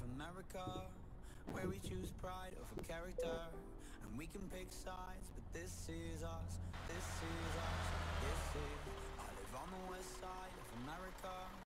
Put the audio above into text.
America, where we choose pride over character, and we can pick sides, but this is us.